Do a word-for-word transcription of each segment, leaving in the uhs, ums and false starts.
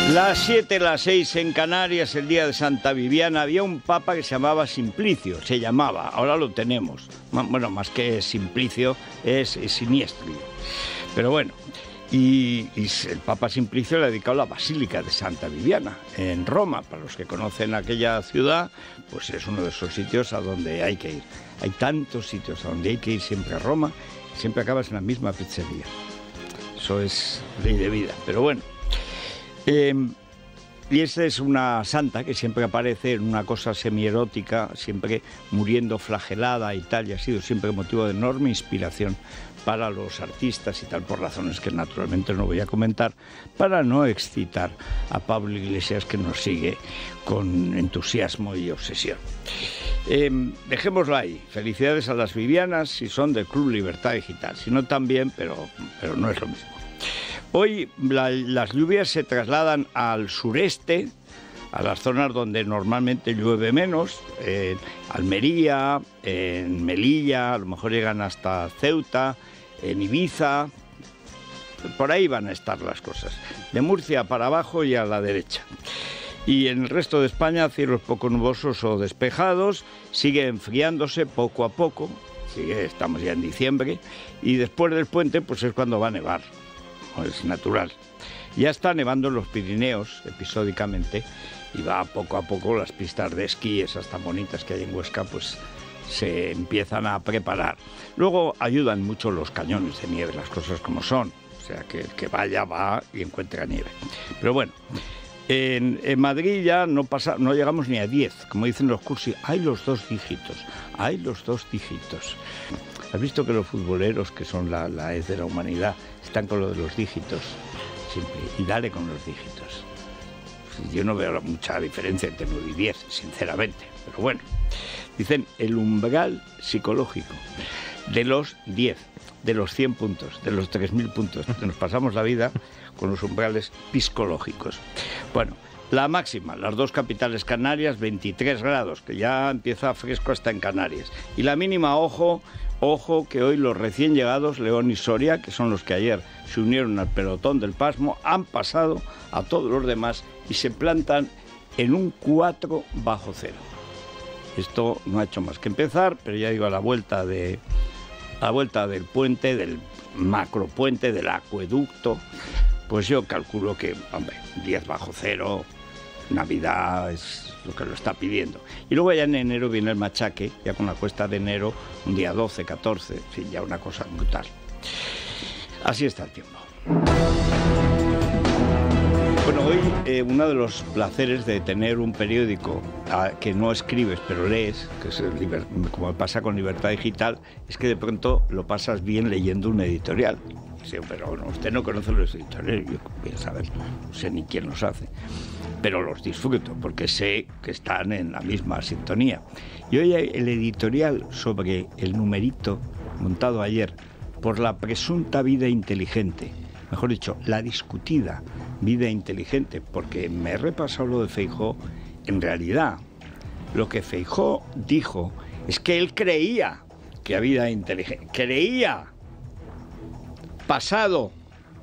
Las siete, las seis en Canarias, el día de Santa Viviana, había un papa que se llamaba Simplicio, se llamaba, ahora lo tenemos. Bueno, más que Simplicio, es, es Siniestrio. Pero bueno, y, y el papa Simplicio le ha dedicado la Basílica de Santa Viviana, en Roma. Para los que conocen aquella ciudad, pues es uno de esos sitios a donde hay que ir. Hay tantos sitios a donde hay que ir siempre a Roma, siempre acabas en la misma pizzería. Eso es ley de vida, pero bueno. Eh, y esta es una santa que siempre aparece en una cosa semierótica, siempre muriendo flagelada y tal, y ha sido siempre motivo de enorme inspiración para los artistas y tal, por razones que naturalmente no voy a comentar, para no excitar a Pablo Iglesias, que nos sigue con entusiasmo y obsesión. Eh, dejémoslo ahí. Felicidades a las Vivianas si son del Club Libertad Digital, si no también, pero, pero no es lo mismo. Hoy la, las lluvias se trasladan al sureste, a las zonas donde normalmente llueve menos, en Almería, en Melilla, a lo mejor llegan hasta Ceuta, en Ibiza, por ahí van a estar las cosas, de Murcia para abajo y a la derecha. Y en el resto de España, cielos poco nubosos o despejados, sigue enfriándose poco a poco, sigue, estamos ya en diciembre, y después del puente pues es cuando va a nevar. Es natural. Ya está nevando en los Pirineos episódicamente y va poco a poco las pistas de esquí, esas tan bonitas que hay en Huesca, pues se empiezan a preparar. Luego ayudan mucho los cañones de nieve, las cosas como son, o sea que el que vaya va y encuentra nieve. Pero bueno, en, en Madrid ya no pasa, no llegamos ni a diez, como dicen los cursis, hay los dos dígitos, hay los dos dígitos. ¿Has visto que los futboleros, que son la, la hez de la humanidad, están con lo de los dígitos? Siempre. Y dale con los dígitos. Yo no veo mucha diferencia entre nueve y diez, sinceramente. Pero bueno, dicen el umbral psicológico de los diez, de los cien puntos, de los tres mil puntos. Nos pasamos la vida con los umbrales psicológicos. Bueno, la máxima, las dos capitales canarias, veintitrés grados, que ya empieza fresco hasta en Canarias. Y la mínima, ojo... Ojo que hoy los recién llegados, León y Soria, que son los que ayer se unieron al pelotón del pasmo, han pasado a todos los demás y se plantan en un cuatro bajo cero. Esto no ha hecho más que empezar, pero ya digo, a la vuelta, de, a la vuelta del puente, del macropuente, del acueducto, pues yo calculo que, hombre, diez bajo cero, Navidad es lo que lo está pidiendo. Y luego ya en enero viene el machaque, ya con la cuesta de enero, un día doce, catorce, en fin, ya una cosa brutal. Así está el tiempo. Bueno, hoy eh, uno de los placeres de tener un periódico a, que no escribes pero lees, que es el liber, como pasa con Libertad Digital, es que de pronto lo pasas bien leyendo un editorial. Sí, pero no, usted no conoce los editoriales, yo voy a saber, no sé ni quién los hace, pero los disfruto porque sé que están en la misma sintonía. Y hoy el editorial sobre el numerito montado ayer por la presunta vida inteligente, mejor dicho, la discutida vida inteligente, porque me he repasado lo de Feijóo. En realidad, lo que Feijóo dijo es que él creía que había vida inteligente, creía. Pasado,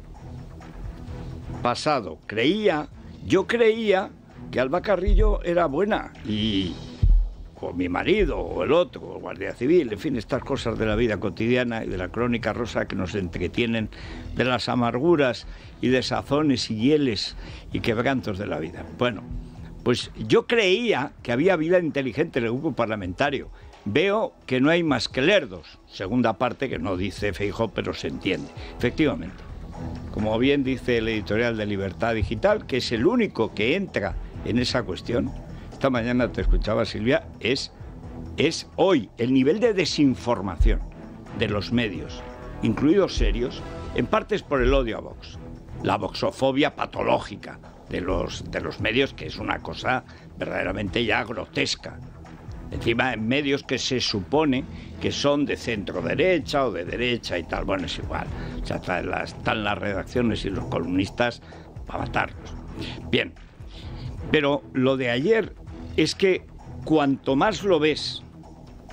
pasado, creía, yo creía que Alba Carrillo era buena y o mi marido o el otro, o Guardia Civil, en fin, estas cosas de la vida cotidiana y de la crónica rosa que nos entretienen de las amarguras y desazones y hieles y quebrantos de la vida. Bueno, pues yo creía que había vida inteligente en el grupo parlamentario. Veo que no hay más que lerdos. Segunda parte que no dice Feijóo, pero se entiende. Efectivamente, como bien dice el editorial de Libertad Digital, que es el único que entra en esa cuestión. Esta mañana te escuchaba, Silvia, es, es hoy el nivel de desinformación de los medios, incluidos serios, en parte es por el odio a Vox. La voxofobia patológica de los, de los medios, que es una cosa verdaderamente ya grotesca. Encima en medios que se supone que son de centro derecha o de derecha y tal. Bueno, es igual. O sea, están las redacciones y los columnistas para matarlos. Bien. Pero lo de ayer es que cuanto más lo ves,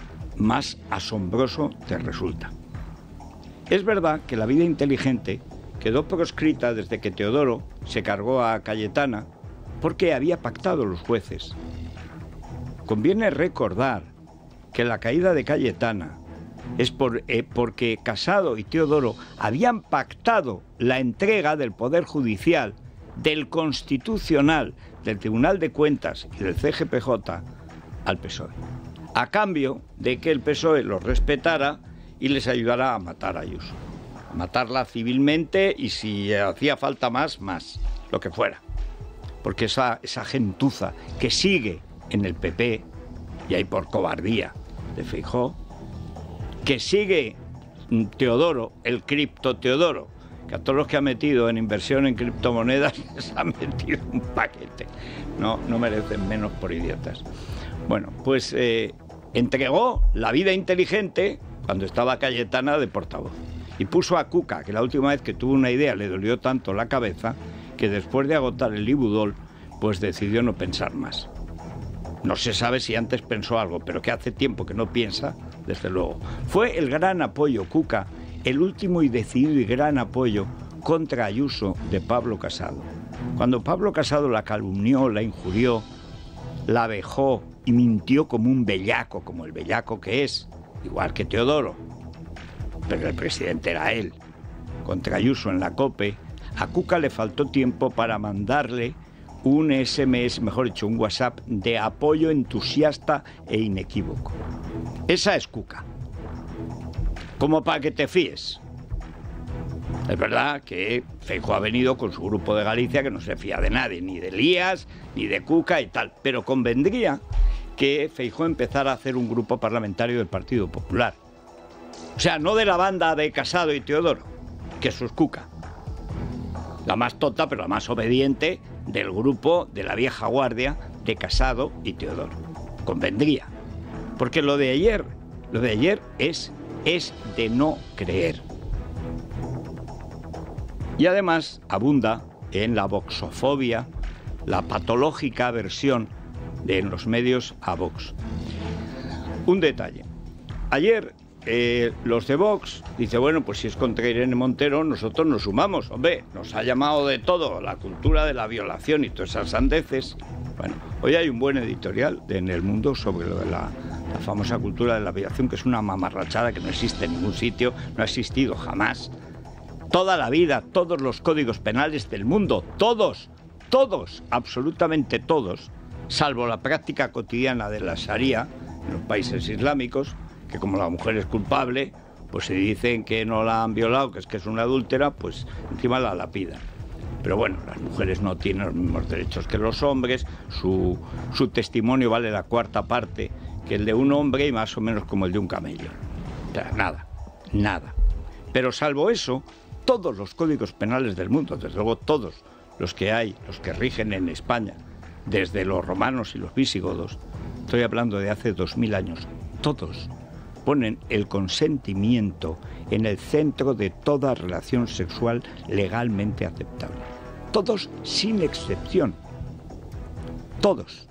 más asombroso te resulta. Es verdad que la vida inteligente quedó proscrita desde que Teodoro se cargó a Cayetana porque había pactado los jueces. Conviene recordar que la caída de Cayetana es por, eh, porque Casado y Teodoro habían pactado la entrega del Poder Judicial, del Constitucional, del Tribunal de Cuentas y del C G P J al P S O E, a cambio de que el P S O E los respetara y les ayudara a matar a Ayuso. A matarla civilmente y si hacía falta más, más, lo que fuera. Porque esa, esa gentuza que sigue en el P P, y ahí por cobardía de Feijóo, que sigue Teodoro, el cripto Teodoro, que a todos los que ha metido en inversión en criptomonedas les ha metido un paquete. No, no merecen menos por idiotas. Bueno, pues eh, entregó la vida inteligente cuando estaba Cayetana de portavoz. Y puso a Cuca, que la última vez que tuvo una idea le dolió tanto la cabeza, que después de agotar el Ibudol, pues decidió no pensar más. No se sabe si antes pensó algo, pero que hace tiempo que no piensa, desde luego. Fue el gran apoyo, Cuca, el último y decidido y gran apoyo contra Ayuso de Pablo Casado. Cuando Pablo Casado la calumnió, la injurió, la vejó y mintió como un bellaco, como el bellaco que es, igual que Teodoro, pero el presidente era él, contra Ayuso en la COPE, a Cuca le faltó tiempo para mandarle un ese eme ese, mejor dicho, un WhatsApp de apoyo entusiasta e inequívoco. Esa es Cuca. Como para que te fíes. Es verdad que Feijóo ha venido con su grupo de Galicia que no se fía de nadie, ni de Elías, ni de Cuca y tal. Pero convendría que Feijóo empezara a hacer un grupo parlamentario del Partido Popular. O sea, no de la banda de Casado y Teodoro, que eso es Cuca. La más tonta, pero la más obediente del grupo de la vieja guardia de Casado y Teodoro. Convendría. Porque lo de ayer, lo de ayer es, es de no creer. Y además abunda en la voxofobia, la patológica aversión de en los medios a Vox. Un detalle. Ayer eh, los de Vox dice, bueno, pues si es contra Irene Montero, nosotros nos sumamos. Hombre, nos ha llamado de todo, la cultura de la violación y todas esas sandeces. Bueno, hoy hay un buen editorial de, en El Mundo sobre lo de la, la famosa cultura de la violación, que es una mamarrachada que no existe en ningún sitio, no ha existido jamás. Toda la vida, todos los códigos penales del mundo, todos, todos, absolutamente todos, salvo la práctica cotidiana de la Sharia en los países islámicos, que como la mujer es culpable, pues si dicen que no la han violado, que es que es una adúltera, pues encima la lapidan. Pero bueno, las mujeres no tienen los mismos derechos que los hombres, su, su testimonio vale la cuarta parte que el de un hombre y más o menos como el de un camello. O sea, nada, nada. Pero salvo eso, todos los códigos penales del mundo, desde luego todos los que hay, los que rigen en España, desde los romanos y los visigodos, estoy hablando de hace dos mil años, todos ponen el consentimiento en el centro de toda relación sexual legalmente aceptable. Todos sin excepción. Todos.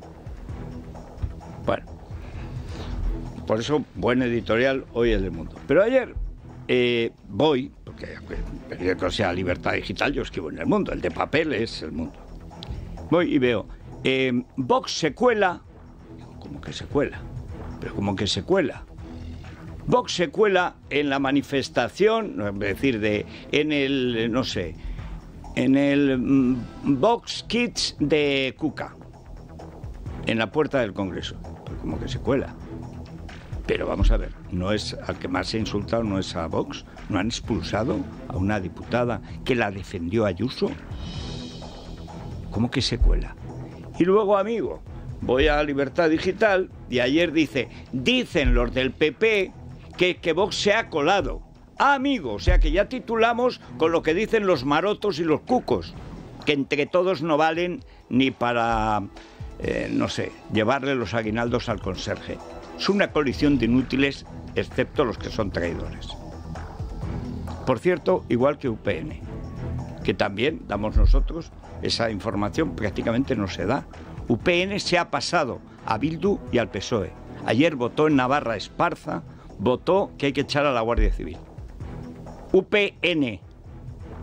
Bueno, por eso, buen editorial hoy el del Mundo. Pero ayer eh, voy, porque el periódico sea Libertad Digital, yo escribo en El Mundo, el de papel es El Mundo. Voy y veo, eh, Vox se cuela, digo, ¿cómo que se cuela? Pero ¿cómo que se cuela? Vox se cuela en la manifestación, es decir, de, en el, no sé, en el mm, Vox Kids de Cuca, en la puerta del Congreso. Pues como que se cuela. Pero vamos a ver, no es al que más se ha insultado, no es a Vox, no han expulsado a una diputada que la defendió Ayuso. ¿Cómo que se cuela? Y luego, amigo, voy a Libertad Digital y ayer dice, dicen los del P P que, que Vox se ha colado. Ah, amigo, o sea que ya titulamos con lo que dicen los marotos y los cucos, que entre todos no valen ni para, eh, no sé, llevarle los aguinaldos al conserje. Es una coalición de inútiles, excepto los que son traidores. Por cierto, igual que U P N, que también damos nosotros, esa información prácticamente no se da. U P N se ha pasado a Bildu y al P S O E. Ayer votó en Navarra Esparza, votó que hay que echar a la Guardia Civil. U P N,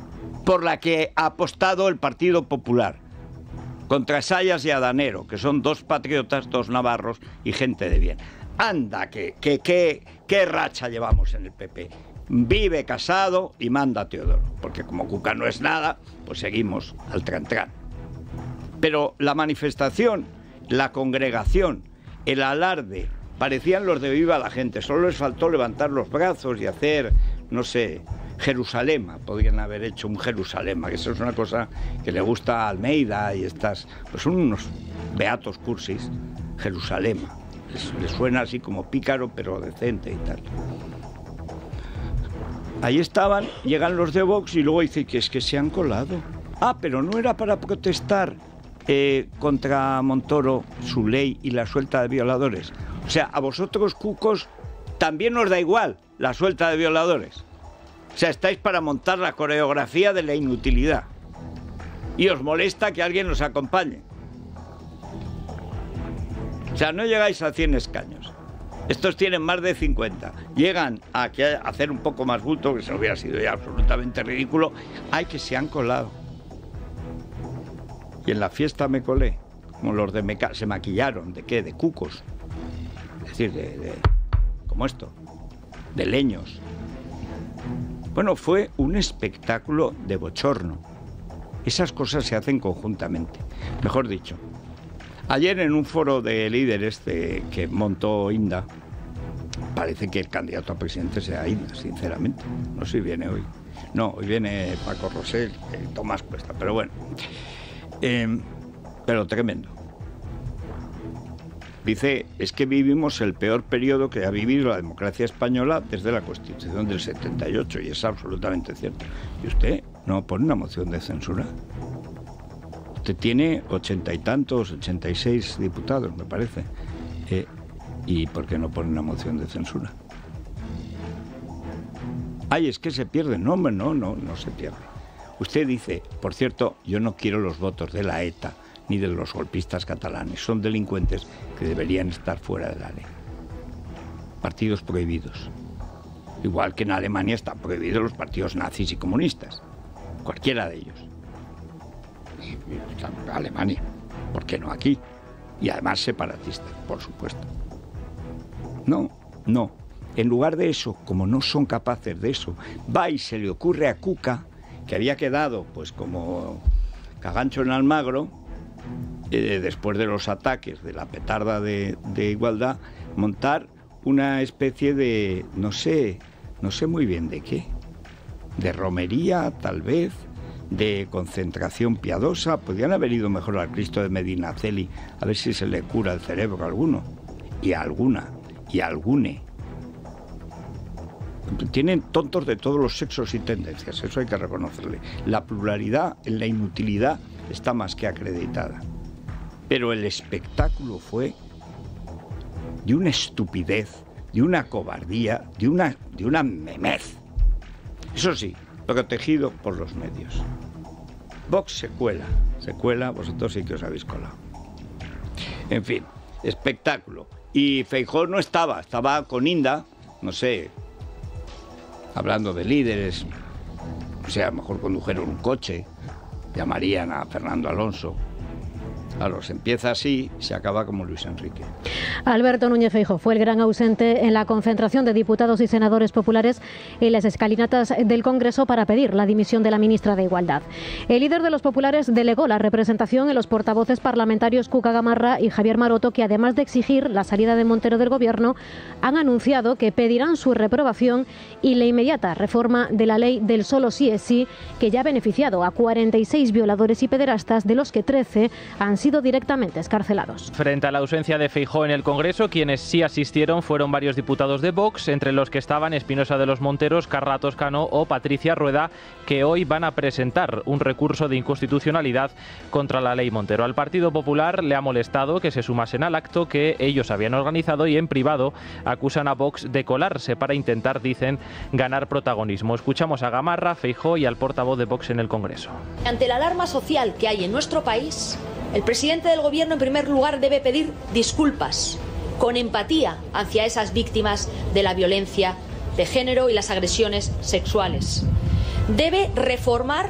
por la que ha apostado el Partido Popular, contra Sayas y Adanero, que son dos patriotas, dos navarros y gente de bien. Anda, que, que, que, qué racha llevamos en el P P. Vive Casado y manda Teodoro, porque como Cuca no es nada, pues seguimos al tran-tran. Pero la manifestación, la congregación, el alarde, parecían los de Viva la Gente. Solo les faltó levantar los brazos y hacer, no sé, Jerusalema. Podrían haber hecho un Jerusalema, que eso es una cosa que le gusta a Almeida y estas, pues son unos beatos cursis. Jerusalema. Les, les suena así como pícaro, pero decente y tal. Ahí estaban, llegan los de Vox y luego dicen que es que se han colado. Ah, pero no era para protestar eh, contra Montoro, su ley y la suelta de violadores. O sea, a vosotros, cucos, también os da igual la suelta de violadores. O sea, estáis para montar la coreografía de la inutilidad. Y os molesta que alguien os acompañe. O sea, no llegáis a cien escaños. Estos tienen más de cincuenta. Llegan a, que, a hacer un poco más bulto, que se hubiera sido ya absolutamente ridículo. Ay, que se han colado. Y en la fiesta me colé. Como los de Meca, se maquillaron. ¿De qué? De cucos. Es decir, de, de... como esto. De leños. Bueno, fue un espectáculo de bochorno. Esas cosas se hacen conjuntamente. Mejor dicho. Ayer en un foro de líderes de, que montó Inda, parece que el candidato a presidente sea Inda, sinceramente. No sé si viene hoy. No, hoy viene Paco Rosell, eh, Tomás Cuesta, pero bueno. Eh, pero tremendo. Dice, es que vivimos el peor periodo que ha vivido la democracia española desde la Constitución del setenta y ocho, y es absolutamente cierto. ¿Y usted no pone una moción de censura? Usted tiene ochenta y tantos, ochenta y seis diputados, me parece. Eh, ¿Y por qué no pone una moción de censura? Ay, es que se pierde. No, hombre, no, no, no se pierde. Usted dice, por cierto, yo no quiero los votos de la ETA ni de los golpistas catalanes. Son delincuentes que deberían estar fuera de la ley. Partidos prohibidos. Igual que en Alemania están prohibidos los partidos nazis y comunistas. Cualquiera de ellos. Alemania, ¿por qué no aquí? Y además separatistas, por supuesto. No, no. En lugar de eso, como no son capaces de eso, va y se le ocurre a Cuca, que había quedado pues como cagancho en Almagro, eh, después de los ataques de la petarda de, de Igualdad, montar una especie de, no sé, no sé muy bien de qué, de romería tal vez, de concentración piadosa. Podrían haber ido mejor al Cristo de Medinaceli, a ver si se le cura el cerebro a alguno, y a alguna, y a algune. Tienen tontos de todos los sexos y tendencias, eso hay que reconocerle. La pluralidad en la inutilidad está más que acreditada. Pero el espectáculo fue de una estupidez, de una cobardía, de una, de una memez. Eso sí, protegido por los medios. Vox se cuela, se cuela, vosotros sí que os habéis colado. En fin, espectáculo. Y Feijóo no estaba, estaba con Inda, no sé, hablando de líderes, o sea, a lo mejor condujeron un coche, llamarían a Fernando Alonso. Claro, se empieza así y se acaba como Luis Enrique. Alberto Núñez Feijóo fue el gran ausente en la concentración de diputados y senadores populares en las escalinatas del Congreso para pedir la dimisión de la ministra de Igualdad. El líder de los populares delegó la representación en los portavoces parlamentarios Cuca Gamarra y Javier Maroto, que además de exigir la salida de Montero del Gobierno, han anunciado que pedirán su reprobación y la inmediata reforma de la ley del solo sí es sí, que ya ha beneficiado a cuarenta y seis violadores y pederastas, de los que trece han sido directamente escarcelados. Frente a la ausencia de Feijóo en el Congreso, quienes sí asistieron fueron varios diputados de Vox, entre los que estaban Espinosa de los Monteros, Carra Toscano o Patricia Rueda, que hoy van a presentar un recurso de inconstitucionalidad contra la ley Montero. Al Partido Popular le ha molestado que se sumasen al acto que ellos habían organizado y en privado acusan a Vox de colarse para intentar, dicen, ganar protagonismo. Escuchamos a Gamarra, Feijóo y al portavoz de Vox en el Congreso. Ante la alarma social que hay en nuestro país, el presidente del Gobierno, en primer lugar, debe pedir disculpas, con empatía hacia esas víctimas de la violencia de género y las agresiones sexuales. Debe reformar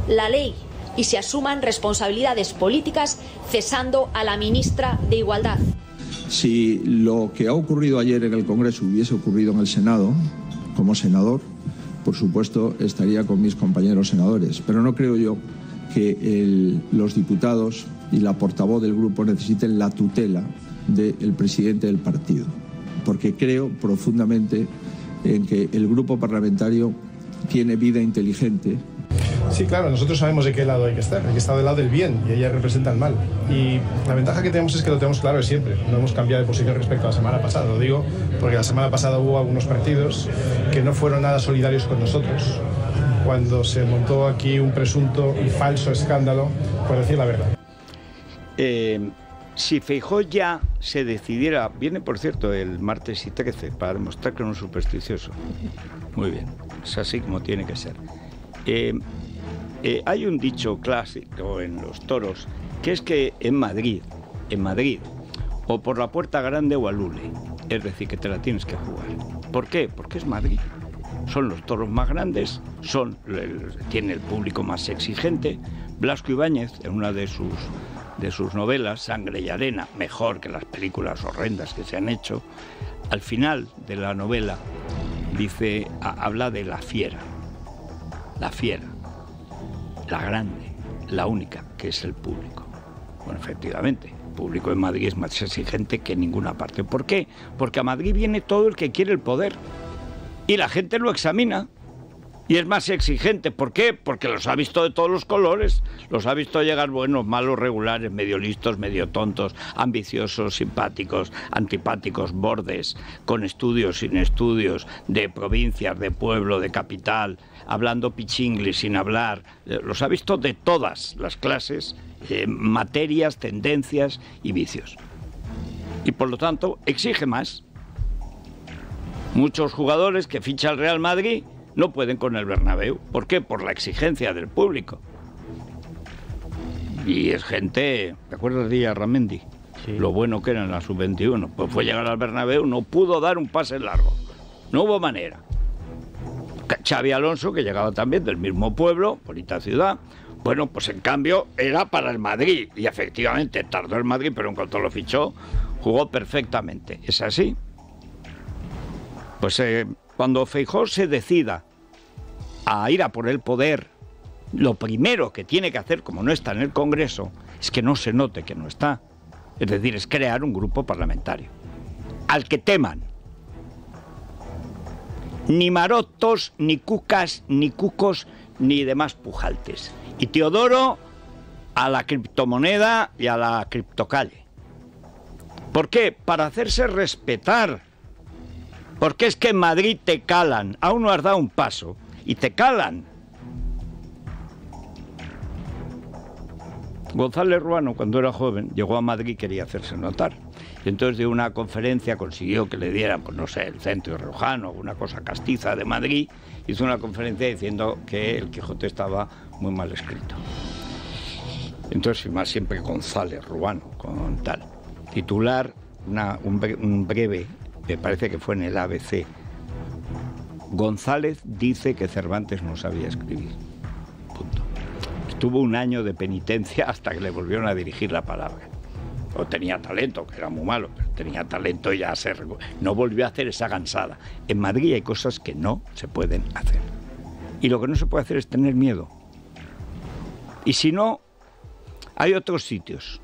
la ley y se asuman responsabilidades políticas cesando a la ministra de Igualdad. Si lo que ha ocurrido ayer en el Congreso hubiese ocurrido en el Senado, como senador, por supuesto estaría con mis compañeros senadores, pero no creo yo que el, los diputados y la portavoz del grupo necesiten la tutela del presidente del partido, porque creo profundamente en que el grupo parlamentario tiene vida inteligente. Sí, claro, nosotros sabemos de qué lado hay que estar, hay que estar del lado del bien y ella representa el mal. Y la ventaja que tenemos es que lo tenemos claro de siempre, no hemos cambiado de posición respecto a la semana pasada, lo digo porque la semana pasada hubo algunos partidos que no fueron nada solidarios con nosotros cuando se montó aquí un presunto y falso escándalo, por decir la verdad. Eh, si Feijóo ya se decidiera, viene por cierto el martes y trece para demostrar que no es supersticioso. Muy bien, es así como tiene que ser. Eh, eh, hay un dicho clásico en los toros que es que en Madrid, en Madrid, o por la puerta grande o al hule, es decir, que te la tienes que jugar. ¿Por qué? Porque es Madrid. Son los toros más grandes, son el, tiene el público más exigente. Blasco Ibáñez, en una de sus, de sus novelas, Sangre y Arena, mejor que las películas horrendas que se han hecho, al final de la novela dice, a, habla de la fiera, la fiera, la grande, la única, que es el público. Bueno, efectivamente, el público en Madrid es más exigente que en ninguna parte. ¿Por qué? Porque a Madrid viene todo el que quiere el poder. Y la gente lo examina y es más exigente. ¿Por qué? Porque los ha visto de todos los colores. Los ha visto llegar buenos, malos, regulares, medio listos, medio tontos, ambiciosos, simpáticos, antipáticos, bordes, con estudios, sin estudios, de provincias, de pueblo, de capital, hablando pichinglis, sin hablar. Los ha visto de todas las clases, eh, materias, tendencias y vicios. Y por lo tanto exige más. Muchos jugadores que ficha el Real Madrid no pueden con el Bernabéu. ¿Por qué? Por la exigencia del público. Y es gente... ¿Te acuerdas de Ramendi? Sí. Lo bueno que era en la sub veintiuno. Pues fue llegar al Bernabéu, no pudo dar un pase largo. No hubo manera. Xavi Alonso, que llegaba también del mismo pueblo, bonita ciudad, bueno, pues en cambio era para el Madrid. Y efectivamente tardó el Madrid, pero en cuanto lo fichó, jugó perfectamente. ¿Es así? Pues eh, cuando Feijóo se decida a ir a por el poder, lo primero que tiene que hacer, como no está en el Congreso, es que no se note que no está. Es decir, es crear un grupo parlamentario al que teman. Ni marotos, ni cucas, ni cucos, ni demás pujaltes. Y Teodoro a la criptomoneda y a la criptocalle. ¿Por qué? Para hacerse respetar. Porque es que en Madrid te calan, aún no has dado un paso, y te calan. González Ruano, cuando era joven, llegó a Madrid y quería hacerse notar. Y entonces de una conferencia consiguió que le dieran, pues no sé, el Centro Riojano, una cosa castiza de Madrid, hizo una conferencia diciendo que el Quijote estaba muy mal escrito. Entonces, y más siempre González Ruano, con tal. Titular, una, un, bre un breve... me parece que fue en el A B C. González dice que Cervantes no sabía escribir. Punto. Estuvo un año de penitencia hasta que le volvieron a dirigir la palabra. O tenía talento, que era muy malo, pero tenía talento y ya se... no volvió a hacer esa gansada. En Madrid hay cosas que no se pueden hacer. Y lo que no se puede hacer es tener miedo. Y si no, hay otros sitios.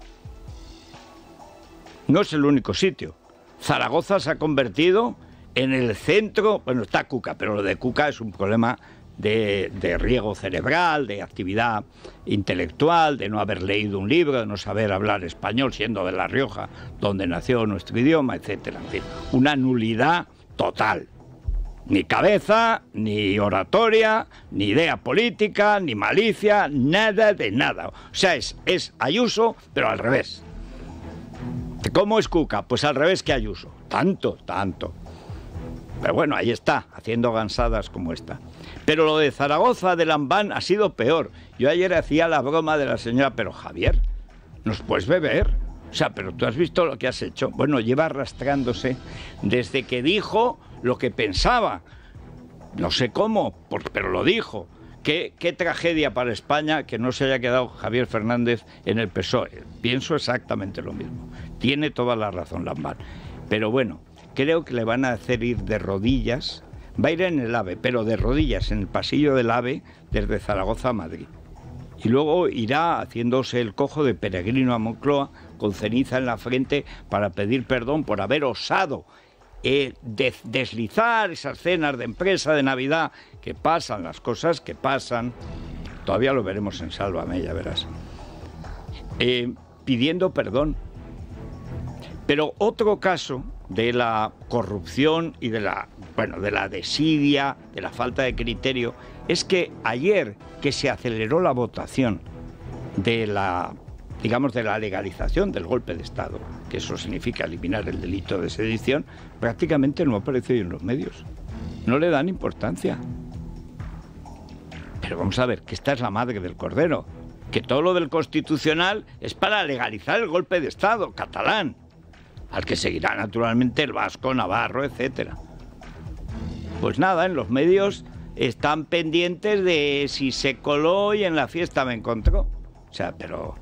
No es el único sitio. Zaragoza se ha convertido en el centro, bueno, está Cuca, pero lo de Cuca es un problema de, de riego cerebral, de actividad intelectual, de no haber leído un libro, de no saber hablar español, siendo de La Rioja, donde nació nuestro idioma, etcétera. En fin, una nulidad total. Ni cabeza, ni oratoria, ni idea política, ni malicia, nada de nada. O sea, es, es Ayuso, pero al revés. ¿Cómo es Cuca? Pues al revés que Ayuso. Tanto, tanto. Pero bueno, ahí está, haciendo gansadas como esta. Pero lo de Zaragoza, de Lambán, ha sido peor. Yo ayer hacía la broma de la señora, pero Javier, ¿nos puedes beber? O sea, pero tú has visto lo que has hecho. Bueno, lleva arrastrándose desde que dijo lo que pensaba. No sé cómo, pero lo dijo. Qué, qué tragedia para España que no se haya quedado Javier Fernández en el P S O E. Pienso exactamente lo mismo. Tiene toda la razón Lambar. Pero bueno, creo que le van a hacer ir de rodillas. Va a ir en el AVE, pero de rodillas, en el pasillo del AVE, desde Zaragoza a Madrid. Y luego irá haciéndose el cojo de peregrino a Moncloa, con ceniza en la frente, para pedir perdón por haber osado eh, des deslizar esas cenas de empresa de Navidad, que pasan, las cosas que pasan. Todavía lo veremos en Sálvame, ya verás. Eh, pidiendo perdón. Pero otro caso de la corrupción y de la, bueno, de la desidia, de la falta de criterio, es que ayer que se aceleró la votación de la, digamos, de la legalización del golpe de Estado, que eso significa eliminar el delito de sedición, prácticamente no apareció en los medios. No le dan importancia. Pero vamos a ver, que esta es la madre del cordero, que todo lo del Constitucional es para legalizar el golpe de Estado catalán, al que seguirá naturalmente el vasco, navarro, etcétera. Pues nada, en los medios están pendientes de si se coló y en la fiesta me encontró. O sea, pero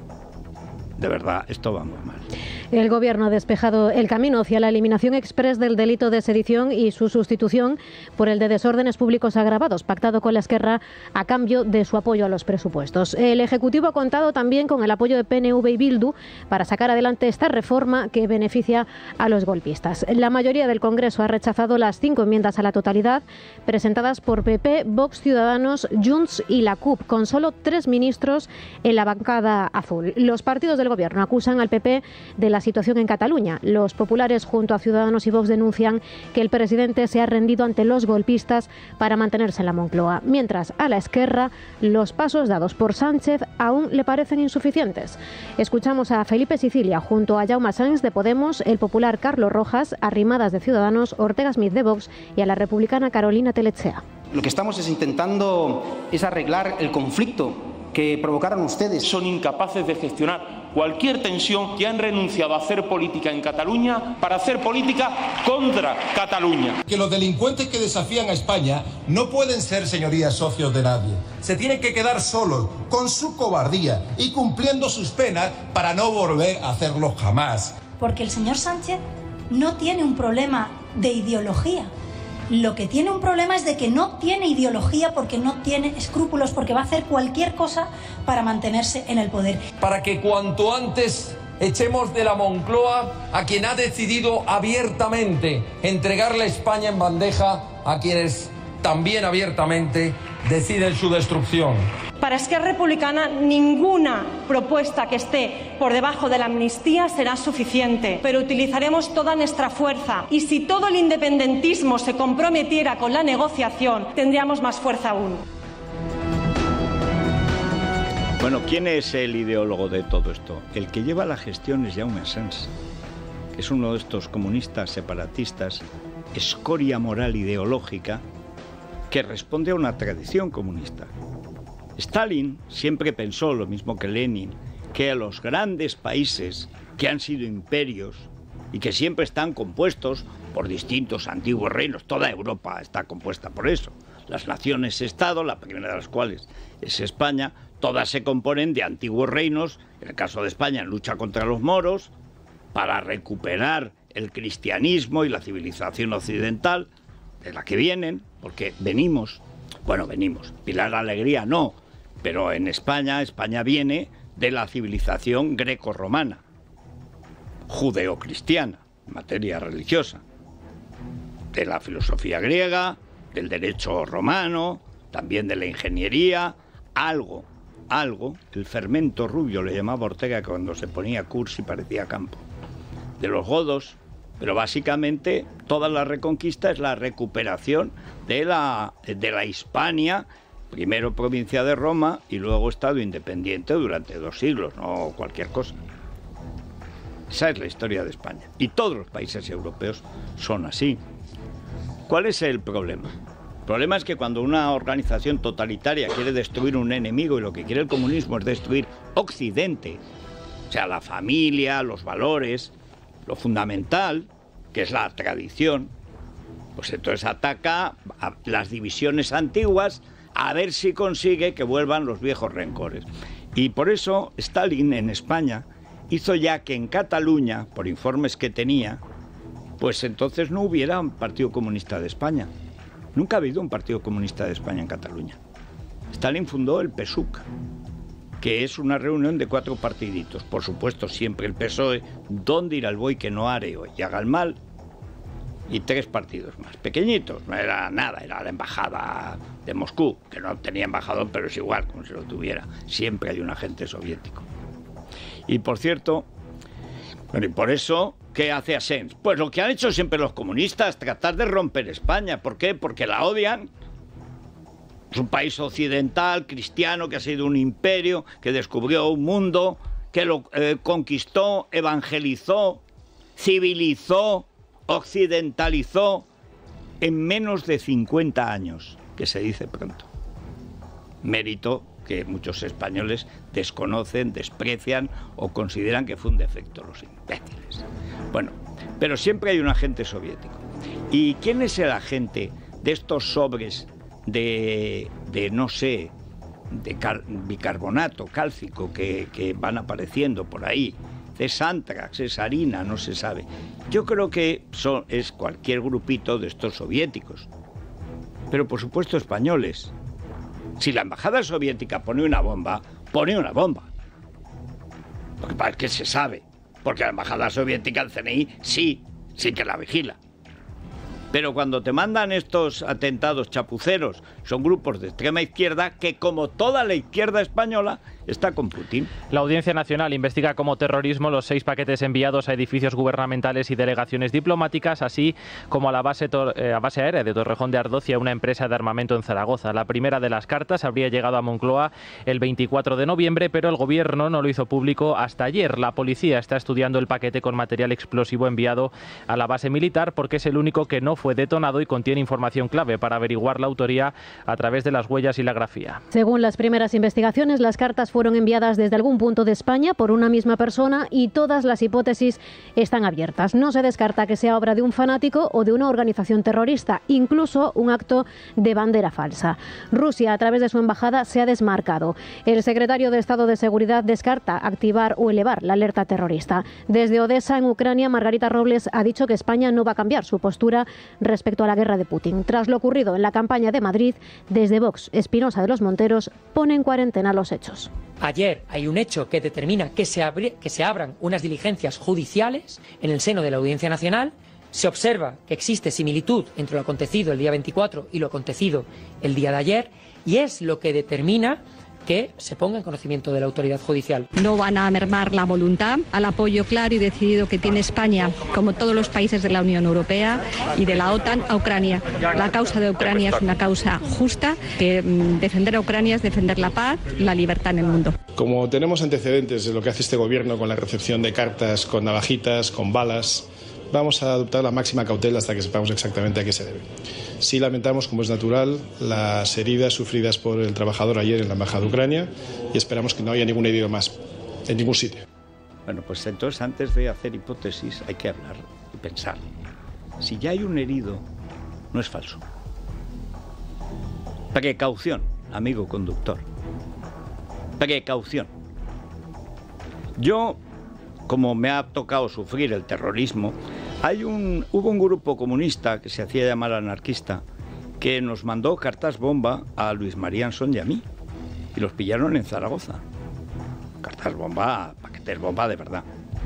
de verdad, esto va muy mal. El Gobierno ha despejado el camino hacia la eliminación exprés del delito de sedición y su sustitución por el de desórdenes públicos agravados, pactado con la Esquerra a cambio de su apoyo a los presupuestos. El Ejecutivo ha contado también con el apoyo de P N V y Bildu para sacar adelante esta reforma que beneficia a los golpistas. La mayoría del Congreso ha rechazado las cinco enmiendas a la totalidad presentadas por P P, Vox, Ciudadanos, Junts y la C U P, con solo tres ministros en la bancada azul. Los partidos del Gobierno acusan al P P de la situación en Cataluña. Los populares, junto a Ciudadanos y Vox, denuncian que el presidente se ha rendido ante los golpistas para mantenerse en la Moncloa, mientras a la Esquerra los pasos dados por Sánchez aún le parecen insuficientes. Escuchamos a Felipe Sicilia junto a Jaume Sáenz de Podemos, el popular Carlos Rojas, Arrimadas de Ciudadanos, Ortega Smith de Vox y a la republicana Carolina Telechea. Lo que estamos es intentando es arreglar el conflicto que provocaron ustedes. Son incapaces de gestionar cualquier tensión y han renunciado a hacer política en Cataluña para hacer política contra Cataluña. Que los delincuentes que desafían a España no pueden ser, señorías, socios de nadie. Se tienen que quedar solos, con su cobardía y cumpliendo sus penas para no volver a hacerlo jamás. Porque el señor Sánchez no tiene un problema de ideología. Lo que tiene un problema es de que no tiene ideología, porque no tiene escrúpulos, porque va a hacer cualquier cosa para mantenerse en el poder. Para que cuanto antes echemos de la Moncloa a quien ha decidido abiertamente entregarle España en bandeja a quienes también abiertamente deciden su destrucción. Para Esquerra Republicana, ninguna propuesta que esté por debajo de la amnistía será suficiente, pero utilizaremos toda nuestra fuerza. Y si todo el independentismo se comprometiera con la negociación, tendríamos más fuerza aún. Bueno, ¿quién es el ideólogo de todo esto? El que lleva la gestión es Jaume Sáenz, que es uno de estos comunistas separatistas, escoria moral ideológica, que responde a una tradición comunista. Stalin siempre pensó, lo mismo que Lenin, que a los grandes países que han sido imperios y que siempre están compuestos por distintos antiguos reinos, toda Europa está compuesta por eso. Las naciones-estado, la primera de las cuales es España, todas se componen de antiguos reinos, en el caso de España en lucha contra los moros, para recuperar el cristianismo y la civilización occidental, de la que vienen, porque venimos, bueno, venimos, Pilar Alegría no, pero en España, España viene de la civilización greco-romana, judeocristiana, en materia religiosa, de la filosofía griega, del derecho romano, también de la ingeniería, algo, algo, el fermento rubio le llamaba Ortega cuando se ponía cursi y parecía campo, de los godos, pero básicamente toda la reconquista es la recuperación de la, de la Hispania, primero provincia de Roma y luego Estado independiente durante dos siglos, no cualquier cosa. Esa es la historia de España. Y todos los países europeos son así. ¿Cuál es el problema? El problema es que cuando una organización totalitaria quiere destruir un enemigo, y lo que quiere el comunismo es destruir Occidente, o sea, la familia, los valores, lo fundamental, que es la tradición, pues entonces ataca a las divisiones antiguas, a ver si consigue que vuelvan los viejos rencores. Y por eso Stalin en España hizo ya que en Cataluña, por informes que tenía, pues entonces no hubiera un Partido Comunista de España. Nunca ha habido un Partido Comunista de España en Cataluña. Stalin fundó el P S U C, que es una reunión de cuatro partiditos. Por supuesto, siempre el P S O E, ¿dónde irá el buey que no are hoy? Y haga el mal. Y tres partidos más, pequeñitos, no era nada, era la embajada de Moscú, que no tenía embajador, pero es igual, como si lo tuviera. Siempre hay un agente soviético. Y por cierto, bueno, y por eso, ¿qué hace Asens? Pues lo que han hecho siempre los comunistas, tratar de romper España. ¿Por qué? Porque la odian. Es un país occidental, cristiano, que ha sido un imperio, que descubrió un mundo, que lo eh, conquistó, evangelizó, civilizó, occidentalizó en menos de cincuenta años, que se dice pronto. Mérito que muchos españoles desconocen, desprecian o consideran que fue un defecto, los imbéciles. Bueno, pero siempre hay un agente soviético. ¿Y quién es el agente de estos sobres de, de no sé, de cal, bicarbonato cálcico que, que van apareciendo por ahí? Es antrax, es harina, no se sabe. Yo creo que son, es cualquier grupito de estos soviéticos. Pero por supuesto españoles. Si la embajada soviética pone una bomba, pone una bomba. Lo que pasa es que se sabe. Porque la embajada soviética, el C N I, sí, sí que la vigila. Pero cuando te mandan estos atentados chapuceros, son grupos de extrema izquierda que, como toda la izquierda española, está con Putin. La Audiencia Nacional investiga como terrorismo los seis paquetes enviados a edificios gubernamentales y delegaciones diplomáticas, así como a la base, eh, a base aérea de Torrejón de Ardoz y a una empresa de armamento en Zaragoza. La primera de las cartas habría llegado a Moncloa el veinticuatro de noviembre, pero el gobierno no lo hizo público hasta ayer. La policía está estudiando el paquete con material explosivo enviado a la base militar porque es el único que no fue detonado y contiene información clave para averiguar la autoría a través de las huellas y la grafía. Según las primeras investigaciones, las cartas fueron enviadas desde algún punto de España por una misma persona y todas las hipótesis están abiertas. No se descarta que sea obra de un fanático o de una organización terrorista, incluso un acto de bandera falsa. Rusia, a través de su embajada, se ha desmarcado. El secretario de Estado de Seguridad descarta activar o elevar la alerta terrorista. Desde Odessa, en Ucrania, Margarita Robles ha dicho que España no va a cambiar su postura respecto a la guerra de Putin. Tras lo ocurrido en la campaña de Madrid, desde Vox, Espinosa de los Monteros pone en cuarentena los hechos. Ayer hay un hecho que determina que se, abre, que se abran unas diligencias judiciales en el seno de la Audiencia Nacional. Se observa que existe similitud entre lo acontecido el día veinticuatro y lo acontecido el día de ayer, y es lo que determina que se ponga en conocimiento de la autoridad judicial. No van a mermar la voluntad al apoyo claro y decidido que tiene España, como todos los países de la Unión Europea y de la OTAN, a Ucrania. La causa de Ucrania es una causa justa, que mm, defender a Ucrania es defender la paz, la libertad en el mundo. Como tenemos antecedentes de lo que hace este gobierno con la recepción de cartas con navajitas, con balas, vamos a adoptar la máxima cautela hasta que sepamos exactamente a qué se debe. Sí lamentamos, como es natural, las heridas sufridas por el trabajador ayer en la Embajada de Ucrania y esperamos que no haya ningún herido más en ningún sitio. Bueno, pues entonces antes de hacer hipótesis hay que hablar y pensar. Si ya hay un herido, no es falso. Precaución, amigo conductor. Precaución. Yo, como me ha tocado sufrir el terrorismo, hay un, hubo un grupo comunista que se hacía llamar anarquista que nos mandó cartas bomba a Luis María Ansón y a mí y los pillaron en Zaragoza. Cartas bomba, paquetes bomba de verdad.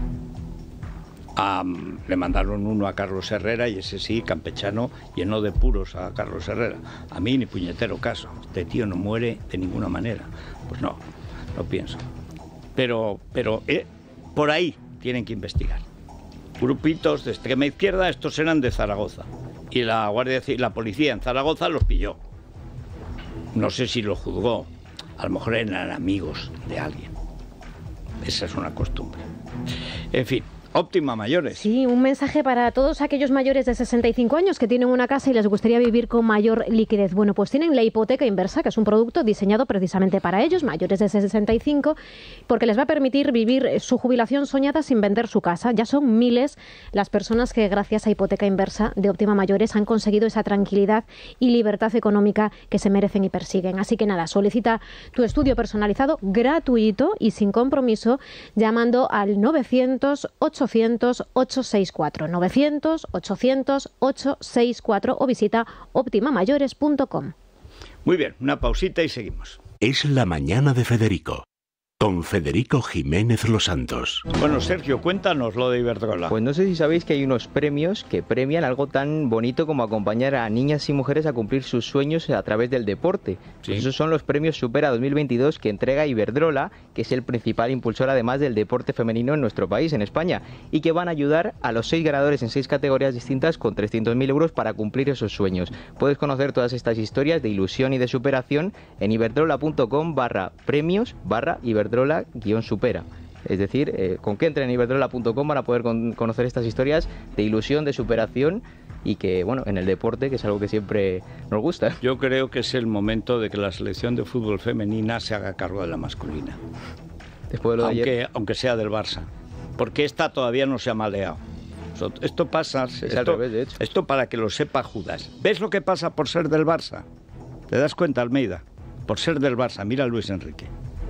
Um, le mandaron uno a Carlos Herrera y ese sí, campechano, llenó de puros a Carlos Herrera. A mí ni puñetero caso. Este tío no muere de ninguna manera. Pues no, no pienso. Pero, pero eh, por ahí tienen que investigar. Grupitos de extrema izquierda, estos eran de Zaragoza. Y la Guardia Civil, la policía en Zaragoza los pilló. No sé si los juzgó. A lo mejor eran amigos de alguien. Esa es una costumbre. En fin, Óptima Mayores. Sí, un mensaje para todos aquellos mayores de sesenta y cinco años que tienen una casa y les gustaría vivir con mayor liquidez. Bueno, pues tienen la hipoteca inversa, que es un producto diseñado precisamente para ellos, mayores de sesenta y cinco, porque les va a permitir vivir su jubilación soñada sin vender su casa. Ya son miles las personas que gracias a hipoteca inversa de Óptima Mayores han conseguido esa tranquilidad y libertad económica que se merecen y persiguen. Así que nada, solicita tu estudio personalizado gratuito y sin compromiso llamando al novecientos ochocientos ochocientos sesenta y cuatro, novecientos ochocientos ochocientos sesenta y cuatro o visita optima mayores punto com. Muy bien, una pausita y seguimos. Es la mañana de Federico, con Federico Jiménez Los Santos. Bueno, Sergio, cuéntanos lo de Iberdrola. Pues no sé si sabéis que hay unos premios que premian algo tan bonito como acompañar a niñas y mujeres a cumplir sus sueños a través del deporte. Sí. Pues esos son los premios Supera dos mil veintidós que entrega Iberdrola, que es el principal impulsor además del deporte femenino en nuestro país, en España, y que van a ayudar a los seis ganadores en seis categorías distintas con trescientos mil euros para cumplir esos sueños. Puedes conocer todas estas historias de ilusión y de superación en iberdrola.com barra premios barra Iberdrola Iberdrola-supera. Es decir, eh, con que entren en iberdrola punto com van a poder con, conocer estas historias de ilusión, de superación y que, bueno, en el deporte, que es algo que siempre nos gusta. Yo creo que es el momento de que la selección de fútbol femenina se haga cargo de la masculina. Después de lo de aunque, ayer. aunque sea del Barça. Porque esta todavía no se ha maleado. Esto pasa... Es esto, al revés, de hecho. Esto para que lo sepa Judas. ¿Ves lo que pasa por ser del Barça? ¿Te das cuenta, Almeida? Por ser del Barça. Mira a Luis Enrique.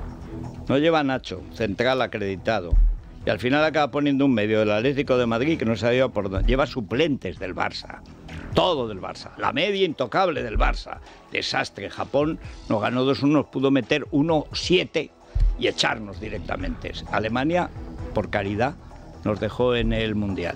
No lleva a Nacho, central acreditado. Y al final acaba poniendo un medio del Atlético de Madrid que no sabía por dónde. Lleva suplentes del Barça. Todo del Barça. La media intocable del Barça. Desastre. Japón nos ganó dos uno, nos pudo meter uno siete y echarnos directamente. Alemania, por caridad, nos dejó en el Mundial.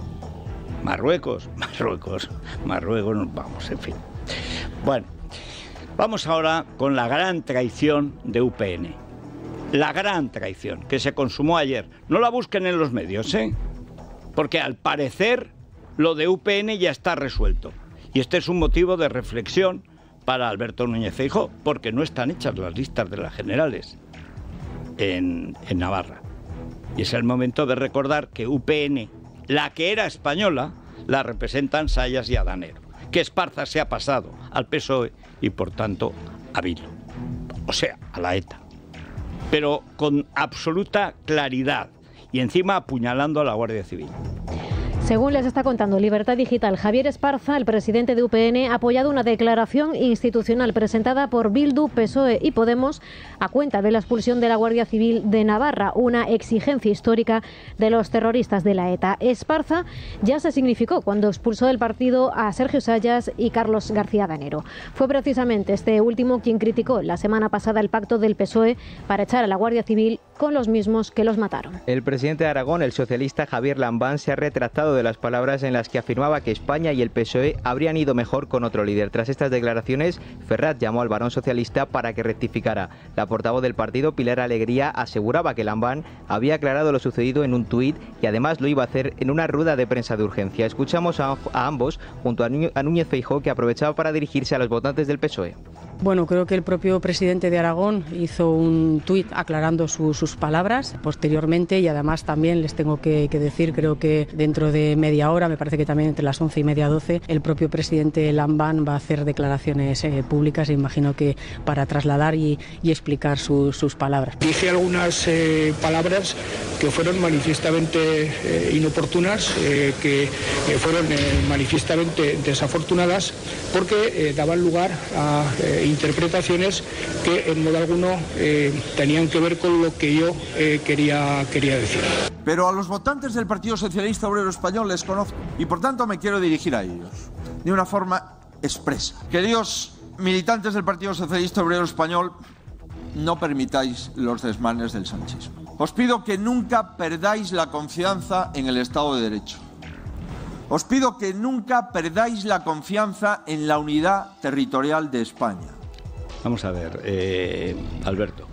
Marruecos, Marruecos, Marruecos, nos vamos, en fin. Bueno, vamos ahora con la gran traición de U P N. La gran traición que se consumó ayer. No la busquen en los medios, ¿eh? Porque al parecer lo de U P N ya está resuelto. Y este es un motivo de reflexión para Alberto Núñez Feijóo, porque no están hechas las listas de las generales en, en Navarra. Y es el momento de recordar que U P N, la que era española, la representan Sayas y Adanero. Que Esparza se ha pasado al P S O E y, por tanto, a Bildu. O sea, a la ETA. Pero con absoluta claridad y encima apuñalando a la Guardia Civil. Según les está contando Libertad Digital, Javier Esparza, el presidente de U P N, ha apoyado una declaración institucional presentada por Bildu, P S O E y Podemos a cuenta de la expulsión de la Guardia Civil de Navarra, una exigencia histórica de los terroristas de la ETA. Esparza ya se significó cuando expulsó del partido a Sergio Sayas y Carlos García Danero. Fue precisamente este último quien criticó la semana pasada el pacto del P S O E para echar a la Guardia Civil con los mismos que los mataron. El presidente de Aragón, el socialista Javier Lambán, se ha retractado de las palabras en las que afirmaba que España y el P S O E habrían ido mejor con otro líder. Tras estas declaraciones, Ferraz llamó al varón socialista para que rectificara. La portavoz del partido, Pilar Alegría, aseguraba que Lambán había aclarado lo sucedido en un tuit y además lo iba a hacer en una rueda de prensa de urgencia. Escuchamos a, a ambos junto a, a Núñez Feijóo, que aprovechaba para dirigirse a los votantes del P S O E. Bueno, creo que el propio presidente de Aragón hizo un tuit aclarando su, sus palabras posteriormente, y además también les tengo que, que decir, creo que dentro de media hora, me parece que también entre las once y media doce, el propio presidente Lambán va a hacer declaraciones eh, públicas, imagino que para trasladar y, y explicar su, sus palabras. Dije algunas eh, palabras que fueron manifiestamente eh, inoportunas, eh, que eh, fueron eh, manifiestamente desafortunadas, porque eh, daban lugar a eh, interpretaciones que en modo alguno eh, tenían que ver con lo que yo eh, quería, quería decir. Pero a los votantes del Partido Socialista Obrero Español les conozco y por tanto me quiero dirigir a ellos de una forma expresa. Queridos militantes del Partido Socialista Obrero Español, no permitáis los desmanes del sanchismo. Os pido que nunca perdáis la confianza en el Estado de Derecho. Os pido que nunca perdáis la confianza en la unidad territorial de España. Vamos a ver, eh, Alberto.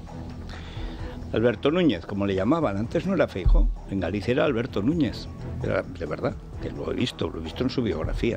Alberto Núñez, como le llamaban. Antes no era Feijóo. En Galicia era Alberto Núñez. Era, de verdad, que lo he visto, lo he visto en su biografía.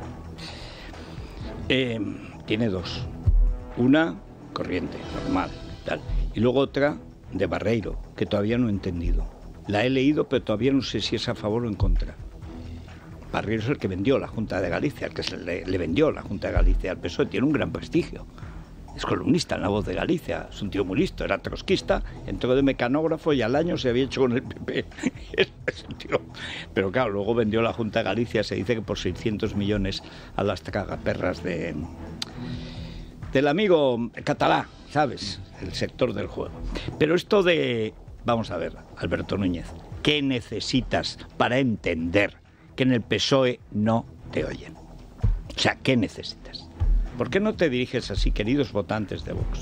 Eh, tiene dos. Una, corriente, normal, tal. Y luego otra, de Barreiro, que todavía no he entendido. La he leído, pero todavía no sé si es a favor o en contra. Barrio es el que vendió la Junta de Galicia, el que se le, le vendió la Junta de Galicia al P S O E, tiene un gran prestigio. Es columnista en La Voz de Galicia, es un tío muy listo, era trotskista, entró de mecanógrafo y al año se había hecho con el P P. Es, es un tío. Pero claro, luego vendió la Junta de Galicia, se dice que por seiscientos millones a las tragaperras de, del amigo catalá, ¿sabes? El sector del juego. Pero esto de... Vamos a ver, Alberto Núñez, ¿qué necesitas para entender que en el P S O E no te oyen? O sea, ¿qué necesitas? ¿Por qué no te diriges así, queridos votantes de Vox?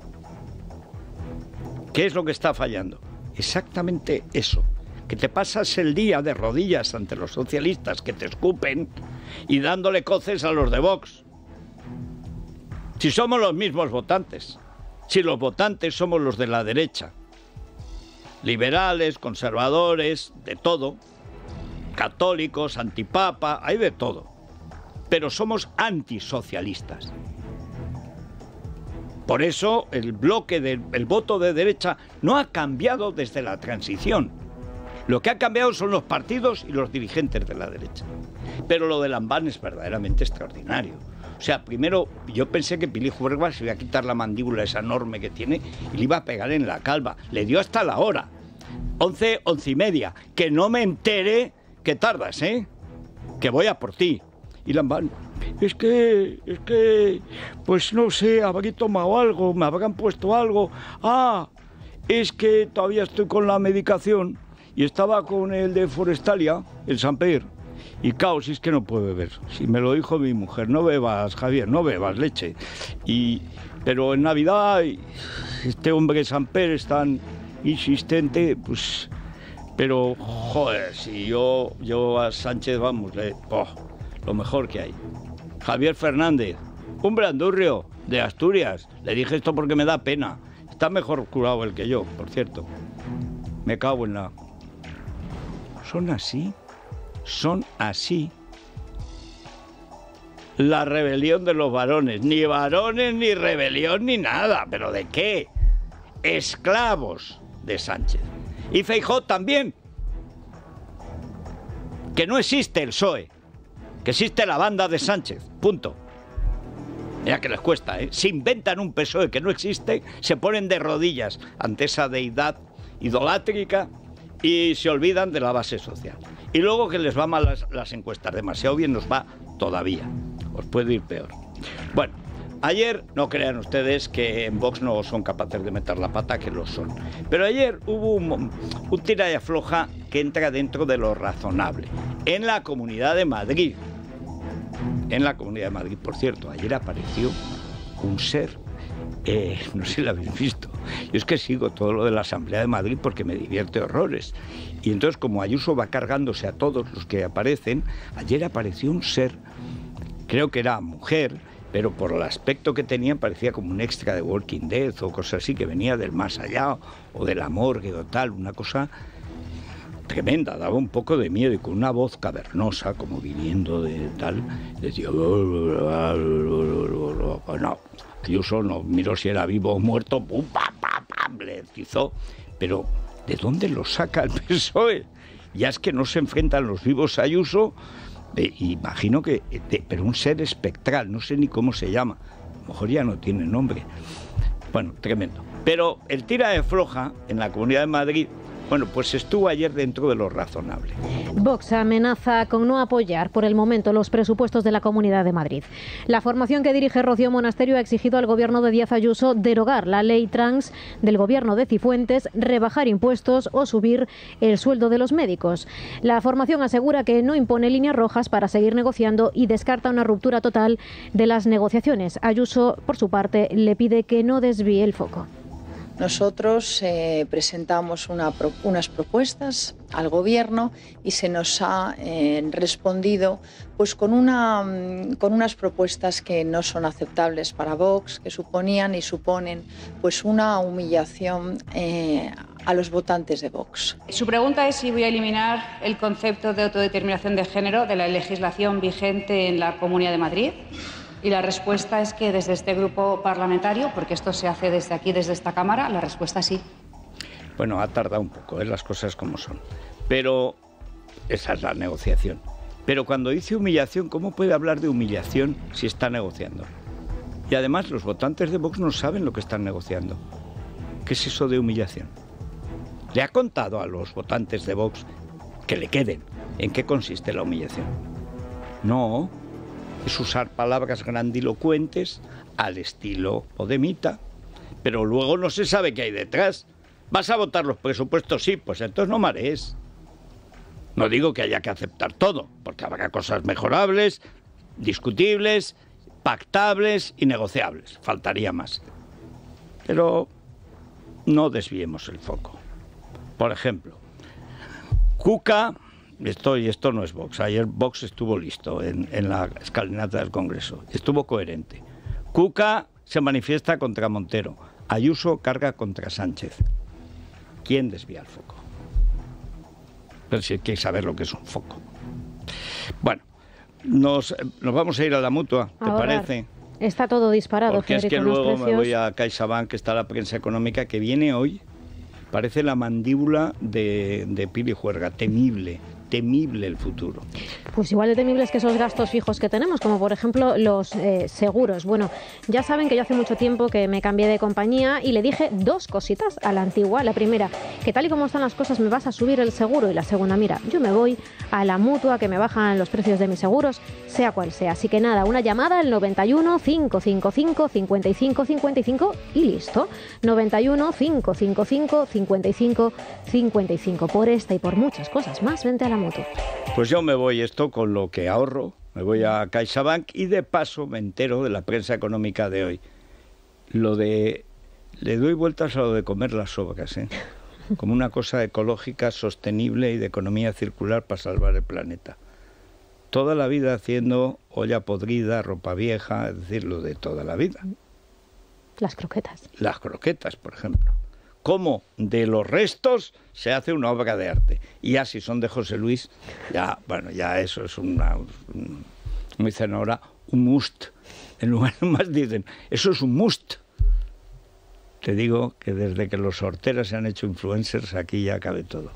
¿Qué es lo que está fallando? Exactamente eso, que te pasas el día de rodillas ante los socialistas que te escupen y dándole coces a los de Vox. Si somos los mismos votantes, si los votantes somos los de la derecha, liberales, conservadores, de todo, católicos, antipapa, hay de todo. Pero somos antisocialistas. Por eso el bloque del el voto de derecha no ha cambiado desde la transición. Lo que ha cambiado son los partidos y los dirigentes de la derecha. Pero lo de Lambán es verdaderamente extraordinario. O sea, primero yo pensé que Pilijo Bergua se iba a quitar la mandíbula esa enorme que tiene y le iba a pegar en la calva. Le dio hasta la hora. Once, once y media. Que no me entere que tardas, ¿eh? Que voy a por ti. Y Lambán, es que, es que, pues no sé, habré tomado algo, me habrán puesto algo. Ah, es que todavía estoy con la medicación y estaba con el de Forestalia, el Samper. Y caos, si es que no puedo beber. Si me lo dijo mi mujer, no bebas, Javier, no bebas leche. Y, pero en Navidad, este hombre Samper es tan insistente, pues, pero, joder, si yo, yo a Sánchez, vamos, le... Oh, lo mejor que hay. Javier Fernández, un brandurrio de Asturias. Le dije esto porque me da pena. Está mejor curado el que yo, por cierto. Me cago en la... ¿Son así? Son así. La rebelión de los varones. Ni varones, ni rebelión, ni nada. ¿Pero de qué? Esclavos de Sánchez. Y Feijóo también. Que no existe el P S O E. Que existe la banda de Sánchez, punto. Mira que les cuesta, ¿eh? Se inventan un P S O E que no existe, se ponen de rodillas ante esa deidad idolátrica y se olvidan de la base social. Y luego que les va mal las, las encuestas, demasiado bien nos va todavía. Os puede ir peor. Bueno, ayer, no crean ustedes que en Vox no son capaces de meter la pata, que lo son. Pero ayer hubo un, un tira y afloja que entra dentro de lo razonable. En la Comunidad de Madrid. En la Comunidad de Madrid, por cierto, ayer apareció un ser, eh, no sé si lo habéis visto. Yo es que sigo todo lo de la Asamblea de Madrid porque me divierte horrores. Y entonces, como Ayuso va cargándose a todos los que aparecen, ayer apareció un ser, creo que era mujer, pero por el aspecto que tenía parecía como un extra de Walking Dead o cosas así, que venía del más allá o de la morgue o tal, una cosa tremenda, daba un poco de miedo y con una voz cavernosa, como viniendo de tal, decía... No, Ayuso no miró si era vivo o muerto, pum, pam, pam, pam, le hechizó. Pero, ¿de dónde lo saca el P S O E? Ya es que no se enfrentan los vivos a Ayuso, eh, imagino que... De, pero un ser espectral, no sé ni cómo se llama, a lo mejor ya no tiene nombre. Bueno, tremendo. Pero el tira de floja en la Comunidad de Madrid... Bueno, pues estuvo ayer dentro de lo razonable. Vox amenaza con no apoyar por el momento los presupuestos de la Comunidad de Madrid. La formación que dirige Rocío Monasterio ha exigido al gobierno de Díaz Ayuso derogar la ley trans del gobierno de Cifuentes, rebajar impuestos o subir el sueldo de los médicos. La formación asegura que no impone líneas rojas para seguir negociando y descarta una ruptura total de las negociaciones. Ayuso, por su parte, le pide que no desvíe el foco. Nosotros eh, presentamos una, unas propuestas al Gobierno y se nos ha eh, respondido pues, con, una, con unas propuestas que no son aceptables para Vox, que suponían y suponen pues, una humillación eh, a los votantes de Vox. Su pregunta es si voy a eliminar el concepto de autodeterminación de género de la legislación vigente en la Comunidad de Madrid. Y la respuesta es que desde este grupo parlamentario, porque esto se hace desde aquí, desde esta Cámara, la respuesta es sí. Bueno, ha tardado un poco, ¿eh? Las cosas como son. Pero esa es la negociación. Pero cuando dice humillación, ¿cómo puede hablar de humillación si está negociando? Y además los votantes de Vox no saben lo que están negociando. ¿Qué es eso de humillación? ¿Le ha contado a los votantes de Vox que le queden en qué consiste la humillación? No, es usar palabras grandilocuentes al estilo podemita, pero luego no se sabe qué hay detrás. ¿Vas a votar los presupuestos? Sí, pues entonces no marees. No digo que haya que aceptar todo, porque habrá cosas mejorables, discutibles, pactables y negociables. Faltaría más. Pero no desviemos el foco. Por ejemplo, Cuca, esto, y esto no es Vox, ayer Vox estuvo listo en, en la escalinata del Congreso, estuvo coherente. Cuca se manifiesta contra Montero, Ayuso carga contra Sánchez. ¿Quién desvía el foco? Pero si hay que saber lo que es un foco. Bueno, nos, nos vamos a ir a la Mutua, ¿te Ahorrar. parece? Está todo disparado, Porque Federico, es que luego los me precios. voy a CaixaBank, que está la prensa económica, que viene hoy. Parece la mandíbula de, de Pili Juerga, temible, temible el futuro. Pues igual de temibles que esos gastos fijos que tenemos, como por ejemplo los eh, seguros. Bueno, ya saben que yo hace mucho tiempo que me cambié de compañía y le dije dos cositas a la antigua. La primera, que tal y como están las cosas me vas a subir el seguro. Y la segunda, mira, yo me voy a la Mutua, que me bajan los precios de mis seguros, sea cual sea. Así que nada, una llamada al noventa y uno, cinco cinco cinco, cincuenta y cinco cincuenta y cinco y listo. noventa y uno, cinco cinco cinco, cincuenta y cinco cincuenta y cinco. Por esta y por muchas cosas más, vente a la Mutua. Pues yo me voy esto con lo que ahorro, me voy a CaixaBank y de paso me entero de la prensa económica de hoy. Lo de... le doy vueltas a lo de comer las sobras, ¿eh? Como una cosa ecológica, sostenible y de economía circular para salvar el planeta. Toda la vida haciendo olla podrida, ropa vieja, es decir, lo de toda la vida. Las croquetas. Las croquetas, por ejemplo. Cómo de los restos se hace una obra de arte. Y ya si son de José Luis, ya, bueno, ya eso es una, un, como dicen ahora, un must. En lugar de más dicen, eso es un must. Te digo que desde que los horteras se han hecho influencers, aquí ya cabe todo.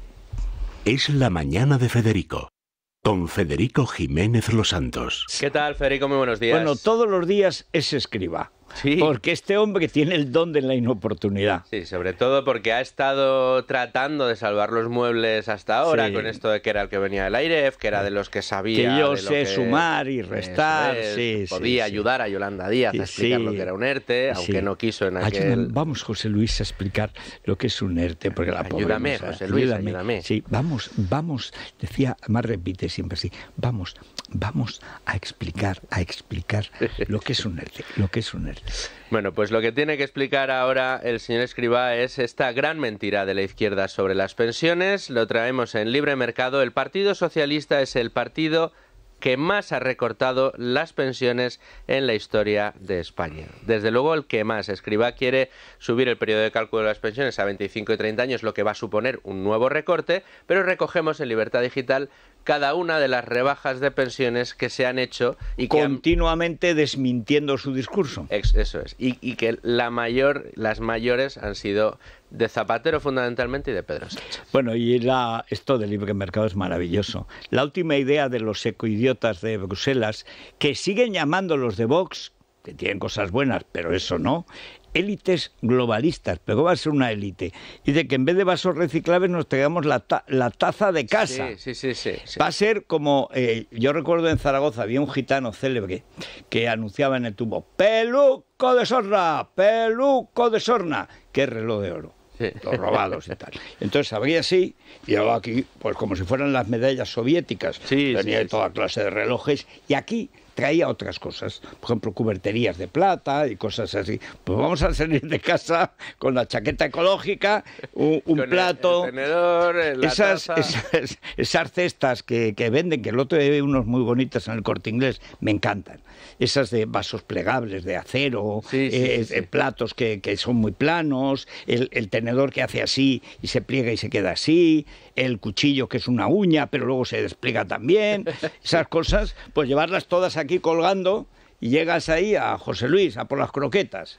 Es la mañana de Federico, con Federico Jiménez Los Santos. ¿Qué tal, Federico? Muy buenos días. Bueno, todos los días es escriba. Sí. Porque este hombre tiene el don de la inoportunidad. Sí, sobre todo porque ha estado tratando de salvar los muebles hasta ahora, Sí. con esto de que era el que venía del AIREF, que era de los que sabía. Que yo de lo sé que, sumar y restar, es, sí, podía sí, sí. ayudar a Yolanda Díaz Sí, a explicar sí. lo que era un ERTE, aunque Sí. no quiso en aquel... Ayúdame, vamos, José Luis, a explicar lo que es un ERTE, porque la pobre Ayúdame, no sabe. José Luis, ayúdame. Sí, vamos, vamos, decía, más repite siempre así, vamos, vamos a explicar, a explicar lo que es un ERTE, lo que es un ERTE. Bueno, pues lo que tiene que explicar ahora el señor Escrivá es esta gran mentira de la izquierda sobre las pensiones. Lo traemos en Libre Mercado. El Partido Socialista es el partido que más ha recortado las pensiones en la historia de España. Desde luego el que más. Escrivá quiere subir el periodo de cálculo de las pensiones a veinticinco y treinta años, lo que va a suponer un nuevo recorte, pero recogemos en Libertad Digital cada una de las rebajas de pensiones que se han hecho y que continuamente han... desmintiendo su discurso. Eso es. Y, y que la mayor, las mayores han sido de Zapatero fundamentalmente y de Pedro Sánchez. Bueno, y la, esto del libre mercado es maravilloso. La última idea de los ecoidiotas de Bruselas, que siguen llamando los de Vox, que tienen cosas buenas, pero eso no, élites globalistas, pero va a ser una élite. Y de que en vez de vasos reciclables nos traigamos la, ta la taza de casa. Sí, sí, sí, sí, sí. Va a ser como, eh, yo recuerdo en Zaragoza había un gitano célebre que anunciaba en el tubo, peluco de sorna, peluco de sorna, que es reloj de oro. Sí. Los robados y tal. Entonces abría así y ahora aquí, pues como si fueran las medallas soviéticas, sí, tenía sí, toda sí. clase de relojes y aquí traía otras cosas, por ejemplo, cuberterías de plata y cosas así. Pues vamos a salir de casa con la chaqueta ecológica, un, un con plato, el, el tenedor, la esas, taza. esas, esas cestas que, que venden, que el otro día vi unos muy bonitas en el Corte Inglés, me encantan. Esas de vasos plegables, de acero, sí, sí, eh, sí, sí. platos que, que son muy planos, el, el tenedor que hace así y se pliega y se queda así, el cuchillo que es una uña pero luego se despliega también, esas cosas, pues llevarlas todas aquí colgando y llegas ahí a José Luis, a por las croquetas.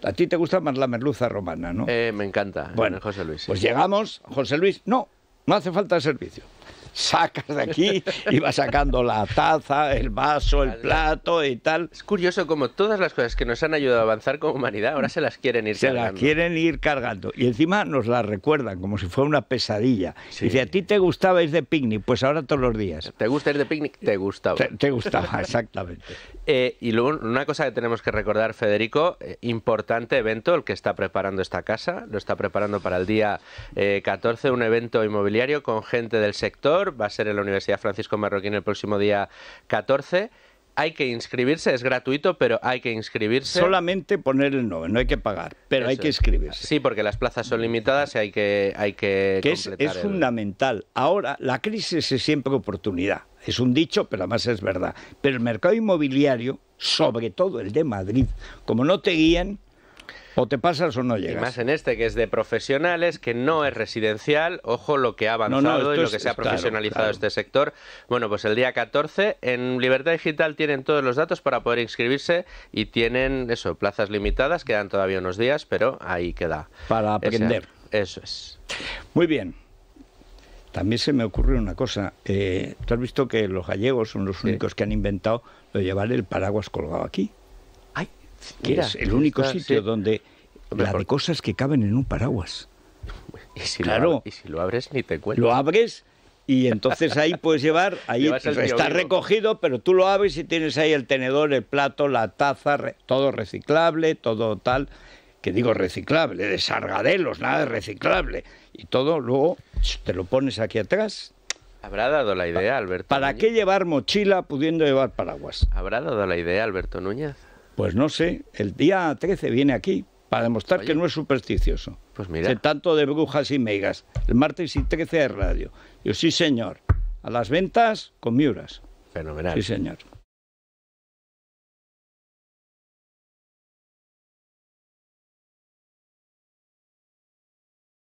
A ti te gusta más la merluza romana, ¿no? Eh, me encanta. Bueno, José Luis. Sí. Pues llegamos, José Luis, no, no hace falta servicio. Sacas de aquí y vas sacando la taza, el vaso, el plato y tal. Es curioso como todas las cosas que nos han ayudado a avanzar como humanidad ahora se las quieren ir se cargando. Se las quieren ir cargando. Y encima nos las recuerdan como si fuera una pesadilla. Sí. Dice, ¿a ti te gustaba ir de picnic? Pues ahora todos los días. ¿Te gusta ir de picnic? Te gustaba. Te, te gustaba, exactamente. eh, y luego una cosa que tenemos que recordar, Federico, eh, importante evento el que está preparando esta casa. Lo está preparando para el día eh, catorce, un evento inmobiliario con gente del sector. Va a ser en la Universidad Francisco Marroquín el próximo día catorce. Hay que inscribirse, es gratuito, pero hay que inscribirse. Solamente poner el nombre, no hay que pagar, pero Eso hay que es. inscribirse. Sí, porque las plazas son limitadas y hay que, hay que, que es, completar es el... fundamental. Ahora, la crisis es siempre oportunidad. Es un dicho, pero además es verdad. Pero el mercado inmobiliario, sobre todo el de Madrid, como no te guían, o te pasas o no llegas. Y más en este, que es de profesionales, que no es residencial. Ojo lo que ha avanzado no, no, y lo que es, se ha profesionalizado claro, claro. este sector. Bueno, pues el día catorce en Libertad Digital tienen todos los datos para poder inscribirse y tienen, eso, plazas limitadas. Quedan todavía unos días, pero ahí queda. Para aprender. Ese, eso es. Muy bien. También se me ocurrió una cosa. Eh, ¿Tú has visto que los gallegos son los únicos sí. que han inventado lo de llevar el paraguas colgado aquí? ¡Ay! Que Mira, es el único está, sitio sí. donde Hombre, la de cosas que caben en un paraguas. Y si, claro, lo, y si lo abres ni te cuento. Lo abres y entonces ahí puedes llevar, ahí está recogido, pero tú lo abres y tienes ahí el tenedor, el plato, la taza, re, todo reciclable, todo tal, que digo reciclable, de sargadelos, nada de reciclable. Y todo luego te lo pones aquí atrás. ¿Habrá dado la idea, Alberto ¿Para Núñez? qué llevar mochila pudiendo llevar paraguas? ¿Habrá dado la idea, Alberto Núñez? Pues no sé, el día trece viene aquí para demostrar Oye, que no es supersticioso. Pues mira. De tanto de brujas y megas. El martes y trece de radio. Yo sí, señor. A las ventas con Miuras. Fenomenal. Sí, señor.